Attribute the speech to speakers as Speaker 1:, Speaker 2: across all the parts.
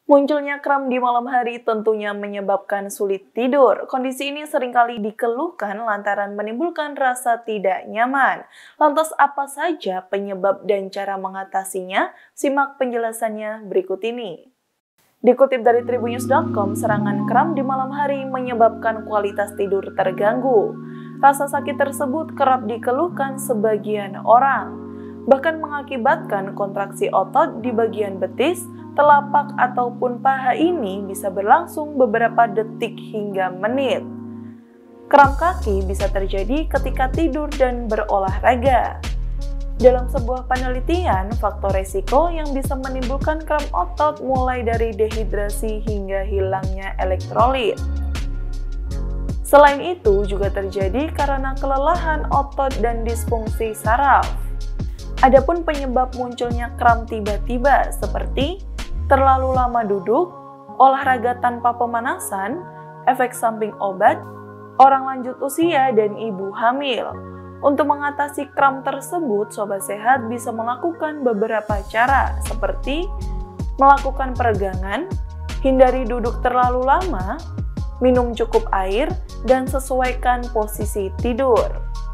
Speaker 1: Munculnya kram di malam hari tentunya menyebabkan sulit tidur. Kondisi ini seringkali dikeluhkan lantaran menimbulkan rasa tidak nyaman. Lantas apa saja penyebab dan cara mengatasinya? Simak penjelasannya berikut ini. Dikutip dari tribunnews.com, serangan kram di malam hari menyebabkan kualitas tidur terganggu. Rasa sakit tersebut kerap dikeluhkan sebagian orang, bahkan mengakibatkan kontraksi otot di bagian betis, telapak ataupun paha ini bisa berlangsung beberapa detik hingga menit. Kram kaki bisa terjadi ketika tidur dan berolahraga. Dalam sebuah penelitian, faktor resiko yang bisa menimbulkan kram otot mulai dari dehidrasi hingga hilangnya elektrolit. Selain itu, juga terjadi karena kelelahan otot dan disfungsi saraf. Adapun penyebab munculnya kram tiba-tiba seperti terlalu lama duduk, olahraga tanpa pemanasan, efek samping obat, orang lanjut usia, dan ibu hamil. Untuk mengatasi kram tersebut, Sobat Sehat bisa melakukan beberapa cara seperti melakukan peregangan, hindari duduk terlalu lama, minum cukup air, dan sesuaikan posisi tidur.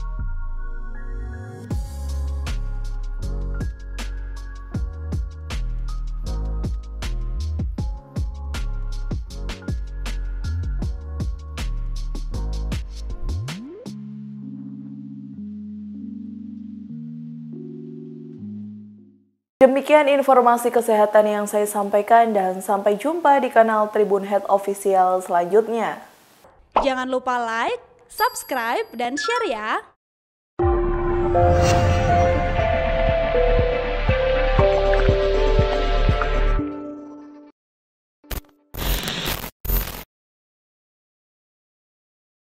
Speaker 1: Demikian informasi kesehatan yang saya sampaikan dan sampai jumpa di kanal Tribun Head Official selanjutnya.
Speaker 2: Jangan lupa like, subscribe, dan share ya!